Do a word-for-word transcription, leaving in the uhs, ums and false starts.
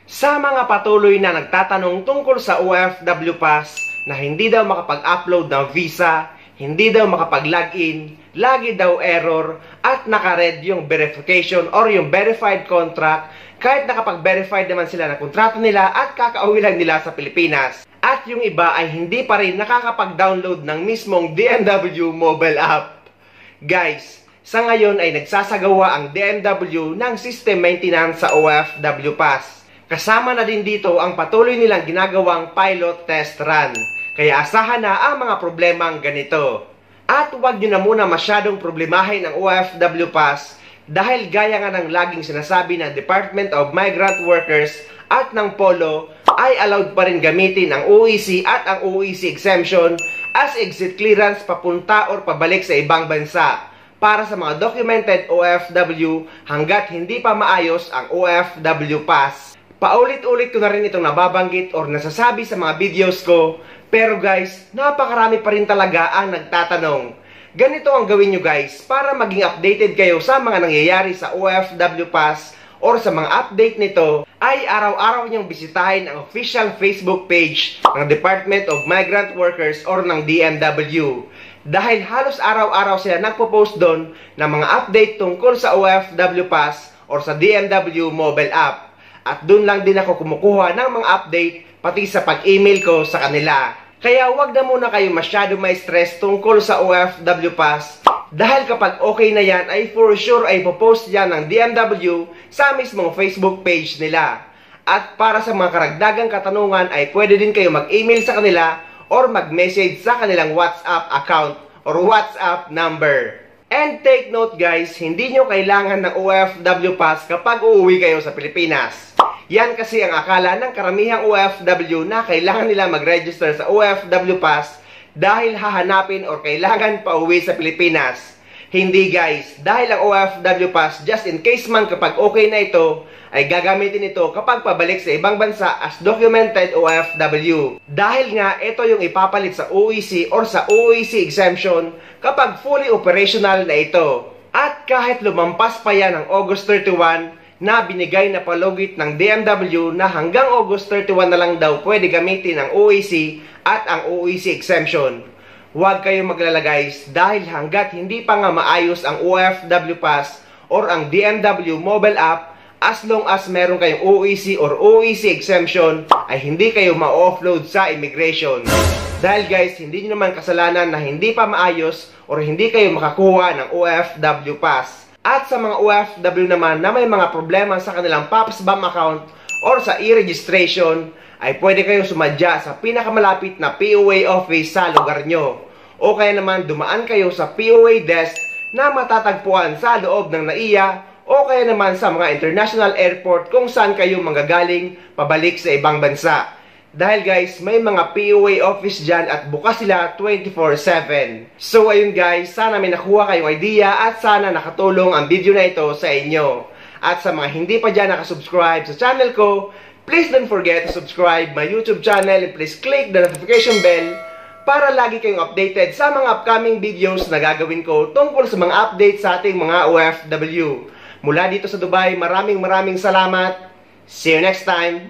Sa mga patuloy na nagtatanong tungkol sa O F W Pass na hindi daw makapag-upload ng visa, hindi daw makapag-login, lagi daw error, at naka-red yung verification or yung verified contract kahit nakapag-verified naman sila ng kontrata nila at kakauwi lang nila sa Pilipinas. At yung iba ay hindi pa rin nakakapag-download ng mismong D M W mobile app. Guys, sa ngayon ay nagsasagawa ang D M W ng system maintenance sa O F W Pass. Kasama na din dito ang patuloy nilang ginagawang pilot test run. Kaya asahan na ang mga problemang ganito. At huwag nyo na muna masyadong problemahin ang O F W Pass dahil gaya nga ng laging sinasabi ng Department of Migrant Workers at ng Polo ay allowed pa rin gamitin ang O E C at ang O E C exemption as exit clearance papunta or pabalik sa ibang bansa para sa mga documented O F W hanggat hindi pa maayos ang O F W Pass. Paulit-ulit ko na rin itong nababanggit or nasasabi sa mga videos ko, pero guys, napakarami pa rin talaga ang nagtatanong. Ganito ang gawin nyo guys para maging updated kayo sa mga nangyayari sa O F W Pass or sa mga update nito ay araw-araw nyong bisitahin ang official Facebook page ng Department of Migrant Workers or ng D M W. Dahil halos araw-araw sila nagpo-post doon ng mga update tungkol sa O F W Pass or sa D M W mobile app. At doon lang din ako kumukuha ng mga update pati sa pag-email ko sa kanila. Kaya wag na muna kayo masyado may stress tungkol sa O F W Pass dahil kapag okay na yan ay for sure ay popost yan ng D M W sa mismong Facebook page nila. At para sa mga karagdagang katanungan ay pwede din kayo mag-email sa kanila or mag-message sa kanilang WhatsApp account or WhatsApp number. And take note guys, hindi nyo kailangan ng O F W Pass kapag uuwi kayo sa Pilipinas. Yan kasi ang akala ng karamihang O F W na kailangan nila mag-register sa O F W Pass dahil hahanapin or kailangan pauwi sa Pilipinas. Hindi guys, dahil ang O F W Pass just in case man kapag okay na ito, ay gagamitin ito kapag pabalik sa ibang bansa as documented O F W. Dahil nga ito yung ipapalit sa O E C or sa O E C exemption kapag fully operational na ito. At kahit lumampas pa yan ng August thirty-one, na binigay na palugit ng D M W na hanggang August thirty-one na lang daw pwede gamitin ang O E C at ang O E C exemption. Huwag kayong maglala guys dahil hanggat hindi pa nga maayos ang O F W Pass or ang D M W mobile app, as long as meron kayong O E C or O E C exemption ay hindi kayo ma-offload sa immigration. Dahil guys, hindi nyo naman kasalanan na hindi pa maayos or hindi kayo makakuha ng O F W Pass. At sa mga O F W naman na may mga problema sa kanilang PAPSBAM account or sa e-registration, ay pwede kayong sumadya sa pinakamalapit na P O A office sa lugar nyo. O kaya naman dumaan kayo sa P O A desk na matatagpuan sa loob ng N A I A o kaya naman sa mga international airport kung saan kayo manggagaling pabalik sa ibang bansa. Dahil guys, may mga P O A office dyan at bukas sila twenty-four seven. So ayun guys, sana may nakuha kayong idea at sana nakatulong ang video na ito sa inyo. At sa mga hindi pa dyan nakasubscribe sa channel ko, please don't forget to subscribe my YouTube channel and please click the notification bell para lagi kayong updated sa mga upcoming videos na gagawin ko tungkol sa mga updates sa ating mga O F W. Mula dito sa Dubai, maraming maraming salamat. See you next time!